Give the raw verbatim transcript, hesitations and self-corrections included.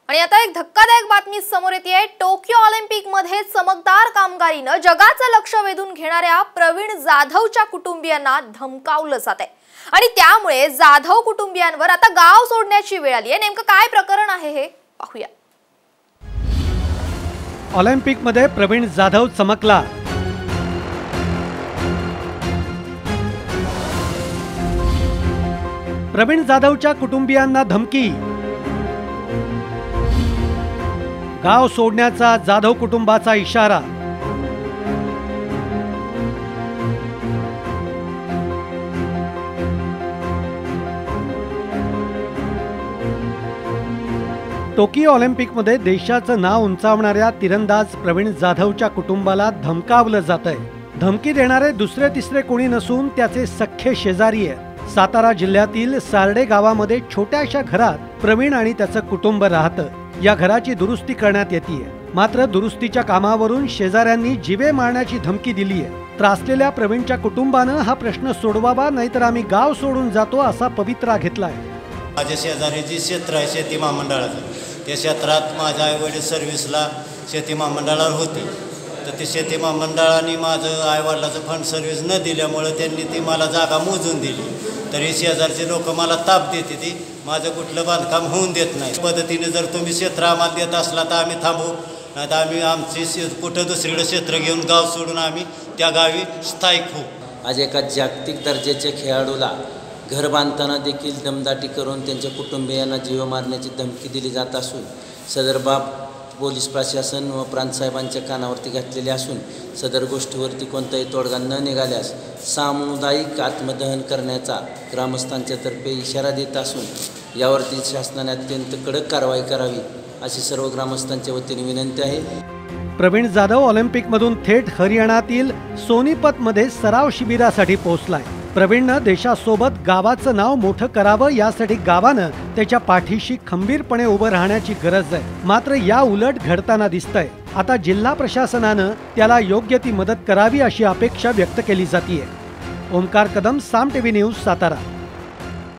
आणि आता एक धक्कादायक बातमी समोर येते। टोकियो ऑलिम्पिक मध्ये चमकदार कामगिरीने जगाचं लक्ष वेधून घेणाऱ्या प्रवीण जाधवच्या कुटुंबियांना धमकावलं जात आहे आणि त्यामुळे जाधव कुटुंबियांवर आता गाव सोडण्याची वेळ आली आहे। नेमकं काय प्रकरण आहे हे पाहूया। ऑलिम्पिक मध्ये प्रवीण जाधव चमकला। प्रवीण जाधवच्या कुटुंबियांना धमकी, गाव सोडण्याचा जाधव कुटुंबाचा इशारा। टोकियो ऑलिम्पिकमध्ये देशाचं नाव उंचावणाऱ्या तिरंदाज प्रवीण जाधवच्या कुटुंबाला धमकावलं जातंय। धमकी देणारे दुसरे तिसरे कोणी नसून त्याचे सख्खे शेजारी आहेत। सातारा जिल्ह्यातील सार्डे गावामध्ये छोट्याशा घरात प्रवीण आणि त्याचं कुटुंब राहतं। या घराची दुरुस्ती करण्यात येते, मात्र दुरुस्तीच्या कामावरून शेजाऱ्यांनी जीवे मारण्याची धमकी दिली आहे। त्रासलेल्या प्रवीणच्या कुटुंबानं हा प्रश्न सोडवावा, नाहीतर आम्ही गाव सोडून जातो असा पवित्रा घेतलाय। माझ्या शेजारी जी क्षेत्र आहे शेती महामंडळाचं, त्या क्षेत्रात माझ्या आई वडील सर्व्हिसला शेती महामंडळावर होती, तर ते शेती महामंडळाने माझं आईवडिलाचं फंड सर्व्हिस न दिल्यामुळे त्यांनी ती मला जागा मोजून दिली। तरी शेजारचे लोक मला ताप देते, ती माझं कुठलं बांधकाम होऊन देत नाही। पद्धतीने जर तुम्ही क्षेत्र आम्हाला देत असला तर आम्ही थांबू, नाही तर आम्ही आमची कुठं दुसरीकडे क्षेत्र घेऊन गाव सोडून आम्ही त्या गावी स्थायिक होऊ। आज एका जागतिक दर्जाच्या खेळाडूला घर बांधताना देखील दमदाटी करून त्यांच्या कुटुंबियांना जीव मारण्याची धमकी दिली जात असून सदर बाब पोलीस प्रशासन व प्रांतसाहेबांच्या कानावरती घातलेले असून सदर गोष्टीवरती कोणताही तोडगा न निघाल्यास सामुदायिक आत्मदहन करण्याचा ग्रामस्थांच्या तर्फे इशारा देत असून यावरती शासनाने अत्यंत कडक कारवाई करावी अशी सर्व ग्रामस्थांच्या वतीने विनंती आहे। प्रवीण जाधव ऑलिम्पिकमधून थेट हरियाणातील सोनीपतमध्ये सराव शिबिरासाठी पोहोचलाय। प्रवीणनं देशासोबत गावाचं नाव मोठं करावं, यासाठी गावानं त्याच्या पाठीशी खंबीरपणे उभं राहण्याची गरज आहे। मात्र या उलट घडताना दिसतंय। आता जिल्हा प्रशासनानं त्याला योग्य ती मदत करावी अशी अपेक्षा व्यक्त केली जाते। Omkar Kadam, Saam TV news, Satara.